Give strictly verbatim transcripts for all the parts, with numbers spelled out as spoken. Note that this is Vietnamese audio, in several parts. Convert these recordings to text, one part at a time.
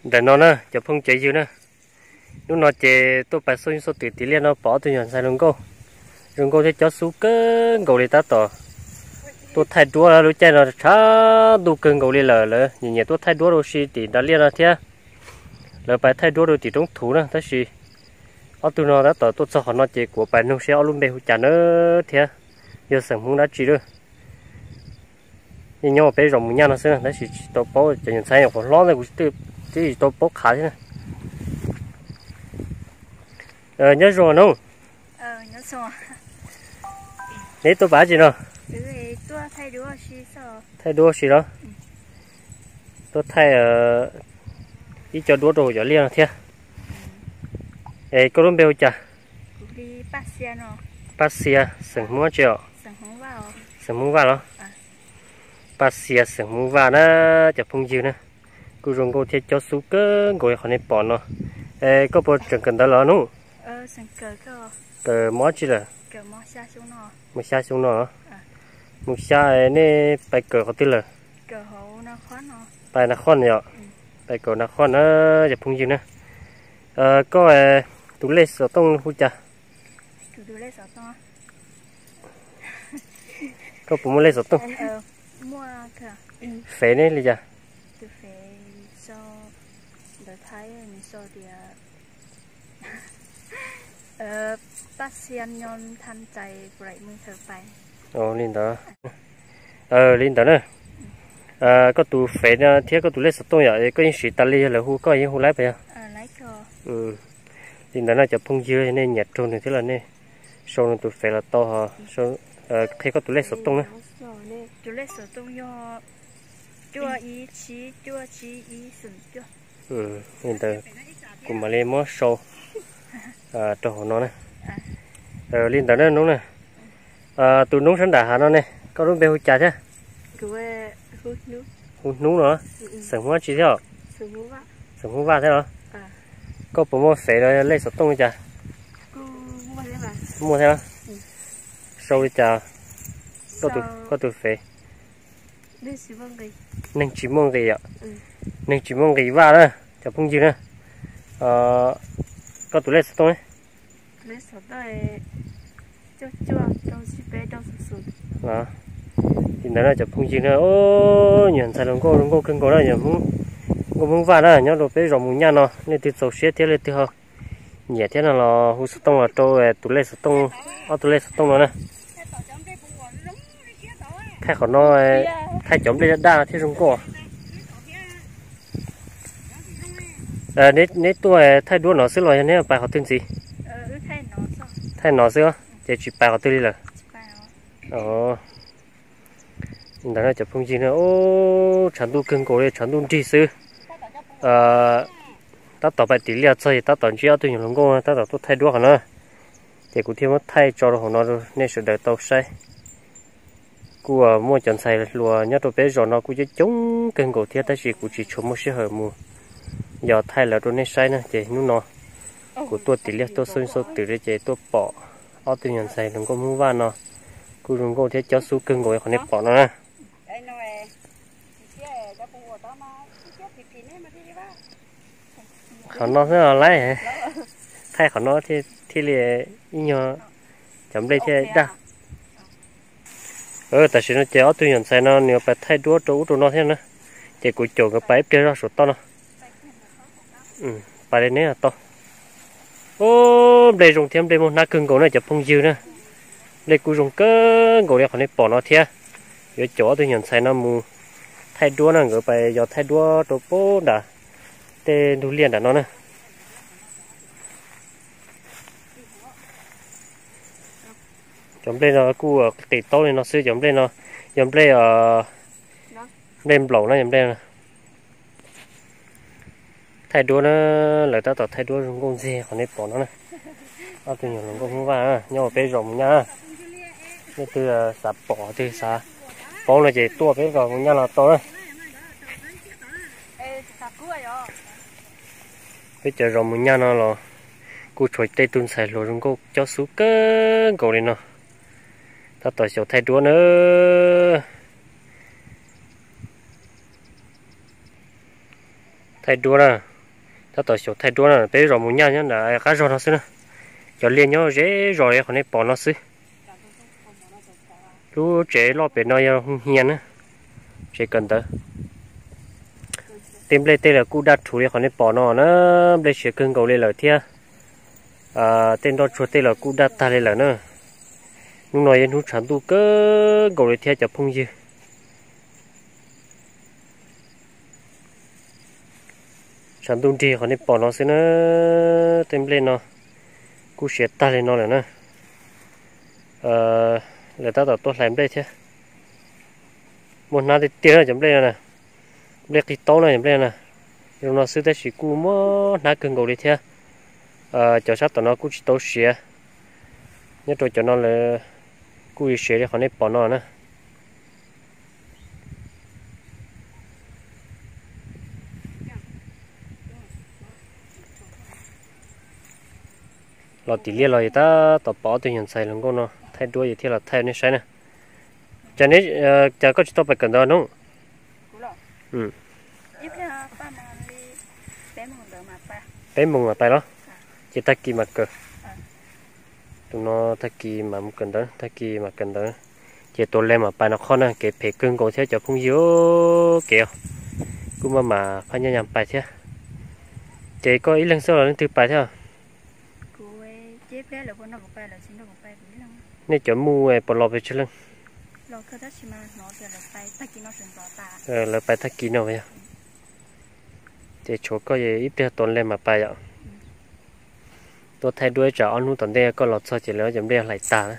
để nó nè cho phong chạy dữ nè lúc nó chạy tôi phải số số tỷ tỷ liên nó bỏ tôi nhận sai rừng cô rừng cô thì cho số cơn cầu đi ta tỏ tôi thay đua là lúc chạy nó khá đủ cơn cầu đi lờ lờ nhìn nhẹ tôi thay đua rồi xí tỷ đã liên là thế lờ phải thay đua rồi tỷ trong thủ nè thế xí ở tôi nó đã tỏ tôi cho họ nó chạy của bài nông xe ở luôn bề chả nữa thế giờ sản phẩm đã chỉ được nhưng nhau bé rồng nhau nó sẽ đấy chỉ tôi bố chỉ nhận sai của nó này cũng từ chỉ tôi bố khá thế này ờ nhớ rồi không ờ nhớ rồi đấy tôi bảo gì nào tôi thay đũa xí sao thay đũa xí đó tôi thay ở đi cho đũa đồ cho liền thế ê có luôn béo chả đi Pasia nó Pasia sừng mua chưa sừng muốn vào sừng mua vào đó Pasia sừng mua vào nó chụp phong dư nè cô dùng cô thiết cho số cơ gọi họ nên bỏ nó ê có bộ trường cần đó là nó ờ sừng cờ cơ cờ mó chi là cờ mó xa xuống nó một xa xuống nó một xa này bài cờ có tên là cờ hậu nó khó nó bài nó khó nhở bài cờ nó khó nó chụp phong dư nè ờ có tủ lê sổ tông hú cha tủ lê sổ tông có bộ mua lê sổ tông mua cơ phế này là cha từ phế cho đợt thái mình cho thì ờ bác sĩ nhon thanh chạy vậy mình thở phải ồ linh đó ờ linh đó nè à có tủ phế nè thiết có tủ lê sổ tông vậy có những sự ta li là hú có những hú lái phải à lái cơ ừ linh đó nó chụp phong dư nên nhặt trôn thì thế là nè sau nó tủ phế là to hả sau khi có tủ lê sổ tông nè tủ lê sổ tông do chua ý chí chua chí ý sừng chua ừ linh đó cùng mà lên mót sâu à trò nó nè ờ linh đó nó nóng nè à tụi nóng sẵn đã hả nó nè có đúng bèo chả chứ cứ hút nước hút nóng nữa sừng hóa chỉ theo sừng hút vạ sừng hút vạ thế đó có bộ mua phế rồi lấy sốt tông chả mua thế mà mua thế đó sâu đi chả có tụi có tụi phế nên chỉ mong gì nên chỉ mong gì ạ nên chỉ mong gì vạ đó chả phong gì nữa ờ có tụi lấy sốt tông ấy lấy sốt đây chua chua đâu chỉ bé đâu sụt sụt đó thì đó là chụp phong gì nữa ô nhận sai đồng cô đồng cô cưng cô đó nhận không cô muốn vào đó nhớ đồ bé rồng muốn nhăn nó nên từ sầu xé thế lên từ họ nhẹ thế nào là hú sốt tông là trâu tụi lấy sốt tông ở tụi lấy sốt tông nó nè thay khỏi nó thay chấm đây đa thế rồng cô à nếu nếu tôi thay đua nó xíu rồi nếu bài họ tên gì thay nó xíu để chỉ bài họ tên đi là ồ đó là chụp phong gì nữa ô chẳng đủ cưng cổ đây chẳng đủ trí sư à ta tỏ bài tỷ lệ chơi ta tỏ chỉ ở tôi nhiều lắm cô ta tỏ tôi thay đua hả nó để cụ thêm mất thay cho nó nó nên sẽ đợi tàu say cô mua chọn xài lùa nhớ tôi bé rồi nó cũng chỉ chống cưng cổ thiết ta chỉ cũng chỉ chụp một số hở mù giờ thay là tôi nên sai nè chị nó nó của tôi tỷ lệ tôi sinh số tỷ lệ chị tôi bỏ ở tôi nhận xài đừng có mua van nó cô đừng có thiết cho số cưng cổ còn nên bỏ nó nè họ nó rất là lấy thay họ nó thì thì là nhỏ chấm đây thì đa ờ tại sao nó chéo tôi nhận sai nó nếu phải thay đũa chỗ chỗ nó thế nữa thì cụ chỗ cái bãi kia ra số to nó ừ bãi đây này là to ô đây dùng thêm đây một nát cưng cổ này chụp phong dư nữa đây cụ dùng cơ cổ này họ nên bỏ nó thế giờ chỗ tôi nhận sai nó mù thay đũa nó người phải giờ thay đũa chỗ bố đã tê đu liền đã nó nè chấm lên nó cu ở tỷ to này nó xưa chấm lên nó chấm lên ở lên lẩu nó chấm lên nè thay đua nó lại ta tỏ thay đua trong con dê còn nên bỏ nó này ao từ nhiều con không va nhau bé rồng nha như từ sạp bỏ từ xả bỏ là chỉ tua bé rồng nha là to đấy bây giờ rồng mình nha nó là cô chuột tây tuôn xài rồi chúng cô cho số cơ cầu này nó ta tỏi xỉu thay đũa nữa thay đũa nè ta tổ số thay đua là bây giờ muốn nhau nhá là cá rò nó xí nữa cho liền nhau dễ rồi còn này bỏ nó xí lúc chế lo bên nó không hiền nữa chế cần tới tìm lấy tên là cú đặt chủ để còn này bỏ nó nữa để chế cưng cầu lên là thia à tên đó chuột tên là cú đặt ta lên là nữa lúc này nó chẳng tu cơ cầu lên thia chập phong dư chẳng tu đi còn này bỏ nó xí nữa tìm lên nó cú chế ta lên nó là nữa ờ người ta tạo tốt làm đây chứ một năm thì tiền là chấm đây nè đây cái tố này chấm đây nè nhưng nó sẽ chỉ cú mó nát cưng cầu đi theo ờ cho sát tụi nó cú chỉ tố xía nhất rồi cho nó là cú xía để họ nên bỏ nó nữa lò tỷ lệ lò ta tập bỏ từ hiện sai luôn con nó thay đuôi gì thì là thay nên sai nè cho nên cho có chỉ tao phải cần đó đúng ừ bé mùng mà tay đó chỉ ta kỳ mà cờ tụi nó ta kỳ mà muốn cần đó ta kỳ mà cần đó chỉ tôi lên mà bài nó khó nè cái phải cưng cổ theo cho không yếu kiểu cũng mà mà phải nhớ nhầm bài thế chỉ có ý lần sau là lên từ bài thế nên chỗ mua bỏ lọt về chứ lưng ờ là bài thắc kỹ nào vậy để chỗ có gì ít tiền tốn lên mà bài ạ tôi thay đuôi trả ăn luôn tận đây có lọt sao chỉ lấy chấm đeo lại tà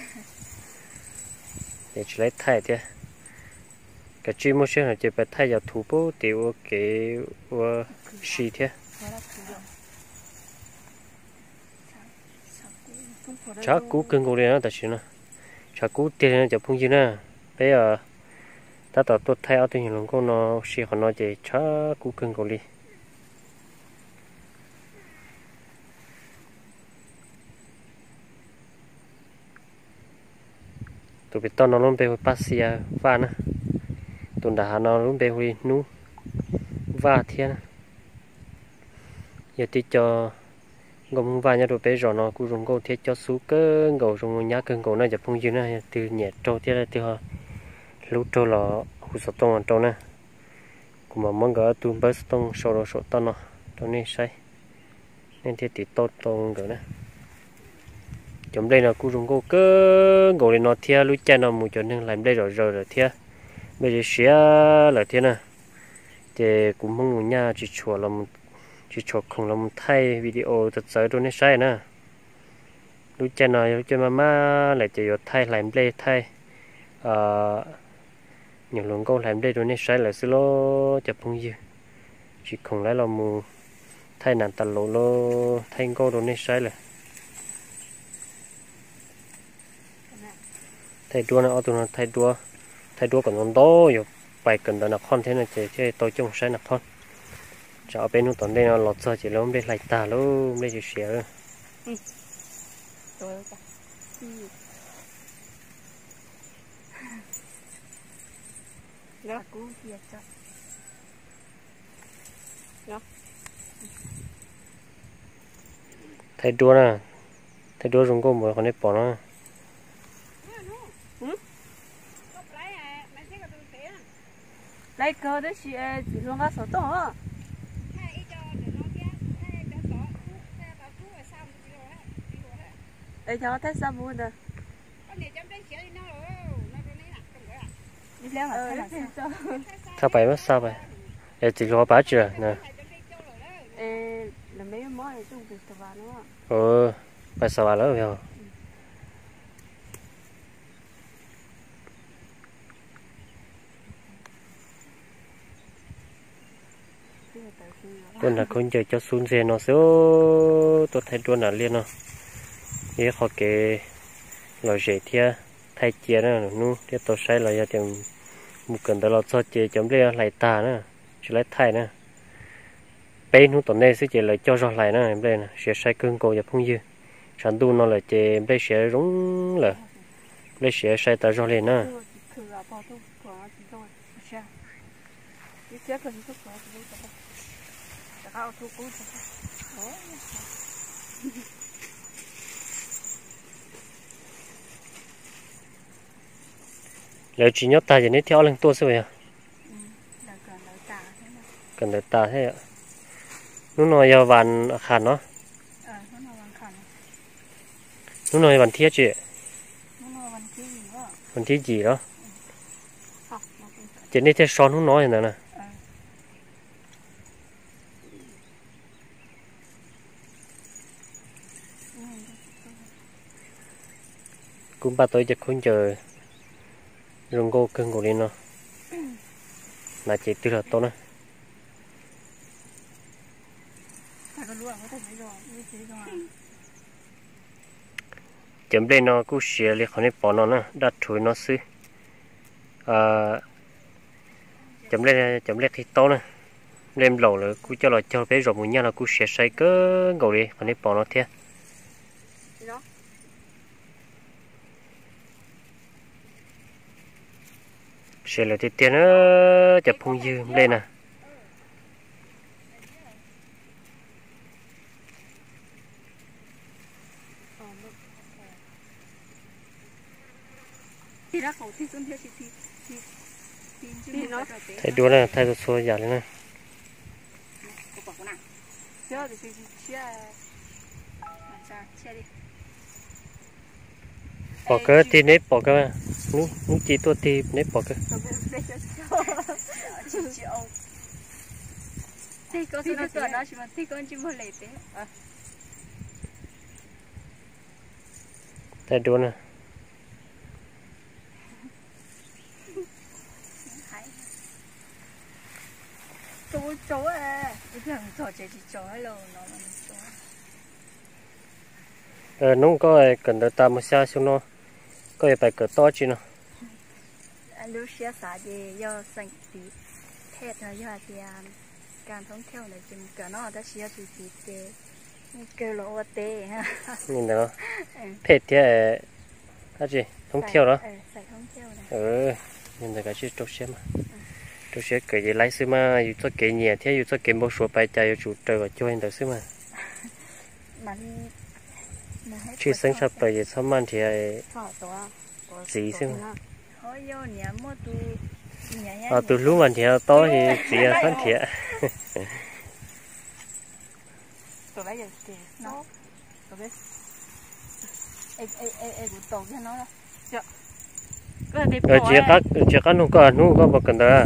để chỉ lấy thay thế cái chim mua xe là chỉ phải thay vào thủ bố tiểu cái xì thế chả cú cưng cổ này nó thật sự nó chả cú tiền nó chả phong gì nè bây giờ ta tạo tốt thay ở tình hình con nó xì họ nó chỉ chả cú cưng cổ đi tụi biết tao nó luôn về passia va nè tụi đã nó luôn về hồi nu va thiên giờ thì cho gồm vài nhà đồ bé rồi nó cũng dùng câu thiết cho số cơ gầu dùng nhá cơn gầu nàyจะphong dư này từ nhẹ trâu thiết là từ họ lúc trâu là hút sọt tông trâu nè cũng mà mong cái tụi bé tông sọt rồi sọt tông nó trâu này sai nên thiết thì tốt tông cái nè chấm đây là cũng dùng câu cơ gầu này nó thiết lúc cha nó một chỗ nên làm đây rồi rồi rồi thiết bây giờ xía là thiết nè thì cũng mong nhà chỉ chùa là một chỉ chụp không làm thay video thật sự rồi nên sai nè lúc trên này lúc trên mama lại chỉ thay làm đây thay những lần câu làm đây rồi nên sai là xíu lo chụp không gì chỉ không lấy làm mù thay nản tạt lộ lo thay câu rồi nên sai là thay đua nó tụi nó thay đua thay đua còn non to rồi bài cần đó là con thế này chỉ chơi tôi chung sai là con cháu bên nó tận đây nó lọt ra chỉ là hôm nay lại tà luôn đây chỉ xé đó cú kia cho đó thay đua nè thay đua dùng cô mới còn đấy bỏ nó lấy cơ đấy chị dùng cái số to á để cho thấy sao vui được sao vậy mất sao vậy để chỉ lo bá chưa nè là mấy món này chung từ vào đúng không ừ phải sao vào nữa rồi tuần là con chơi cho xuống xe nó số tôi thấy tuần là liên nó như họ kể lời dễ thia thay chia nữa nu tiếp tôi sai là giờ tiền một cần đó là cho chơi chấm lên lại tà nữa chỉ lấy thay nữa bên nu tuần này sẽ chơi lại cho rồi lại nữa em đây nè sẽ sai cương cổ và phong dư sản tu nó là chơi em đây sẽ rúng là đây sẽ sai ta rồi lên nữa Tao thu cú lỡ chỉ nhớ ta chỉ nên theo lên tua sao vậy à? Là cần đỡ tà thế mà. Cần đỡ ta thế ạ. Nó nói giờ bàn khăn nó. Ờ, nó nói bàn khăn. Nó nói bàn thiết chị. Nó nói bàn thiết gì đó. Bàn thiết gì đó. Học. Chỉ nên theo son nó nói này nè. Cũng ba tôi chắc không chờ rong cô cưng của đi nó là chỉ từ là tốt nữa chấm lên nó cũng xìa liền khỏi bỏ nó nữa đặt chuối nó xứ à chấm lên chấm lên thì tốt nữa lên lẩu là cũng cho là cho bé rồi muốn nhau là cũng xìa say cỡ ngầu đi khỏi bỏ nó thế sẽ là tiếp tiền nữa chụp phong dư lên nè thấy đua nè thấy số giả lên nè bỏ cái thì nếp bỏ cái nú nú chỉ tôi thì nếp bỏ cái thì có số nó tuổi đó chỉ mà thì con chỉ một lẻ thế thấy đua nè chỗ chỗ à cái thằng trò chơi chỉ trò hay là nó là trò ờ nó có cần đợi ta một xa xuống nó có phải cỡ to chứ nó lúc xưa xã thì do sinh tí thét là do thìการท่องเที่ยวเนี่ยจริงก็น่าจะเสียสุดที่เจเกลือว่าเต้ฮะนี่เนาะเพจที่อะไรจีท่องเที่ยวเหรอใส่ท่องเที่ยวนะเออนี่แต่ก็ชื่อโจเชมาโจเชเกิดยี่ไล่ซื้อมาอยู่ตัวเกี่ยเนี่ยที่อยู่ตัวเกี่ยโบชัวไปใจอยู่จุดเจอกับช่วยเดี๋ยวซื้อมาชื่อสังชาไปยี่สามวันที่ไอ้สีซื้อมาโอ้ยเนี่ยหมดตัว à từ lúc mình thì to thì chỉ là thân thiện tụi bây giờ thì nó tụi bây ê ê ê ê tụi tàu cho nó chưa rồi chỉ các chỉ các nông có nông có bao cần đó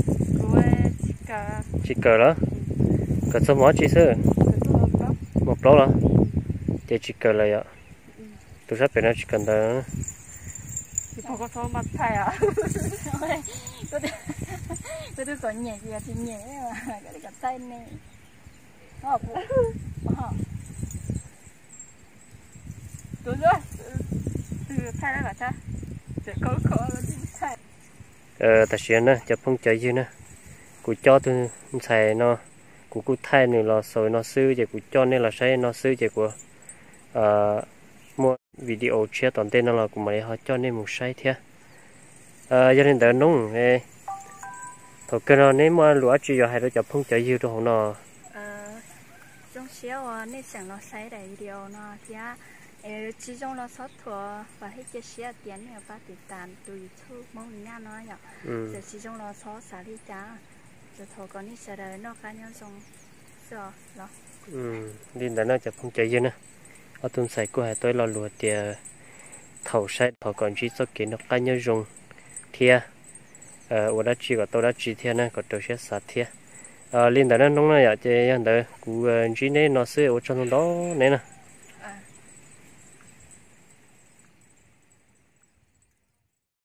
chỉ cờ đó cờ số mỏ chỉ sơ một lỗ đó chỉ chỉ cờ là vậy tôi sắp phải nói chỉ cần đó không có số mặt thay à có thể có thể có nhẹ gì thì nhẹ mà cái này cả tay này họ họ đúng rồi từ thay ra cả cha để có khó là thay ờ ta xuyên nè chụp phong chạy gì nè cụ cho tôi xài nó cụ cụ thay này là sồi nó sư thì cụ cho nên là sai nó sư thì của mua video chia toàn tên là của mấy họ cho nên một sai thế à cho nên đỡ nung này thôi cái nó nếu mà lúa chỉ có hai đứa chụp không chạy dư đâu nó ờ trong xíu à nên chẳng nó sai đại video nó thì à chỉ trong nó sót thừa và hết cái xíu tiền này ba tỷ tàn tùy thu mong nha nó nhở giờ chỉ trong nó sót xả đi cha giờ thôi còn đi xả đời nó cá nhân trong giờ đó ừ đi đỡ nó chụp không chạy dư nè ở tuần sai của hai tôi là lúa thì thầu sai thầu còn chỉ số kiến nó cá nhân dùng thia ờ ở đó chỉ có tôi đã chỉ thia nè có tôi sẽ sát thia ờ liên đỡ nó nông này vậy chứ đỡ cụ chỉ này nó sẽ ở trong đó này nè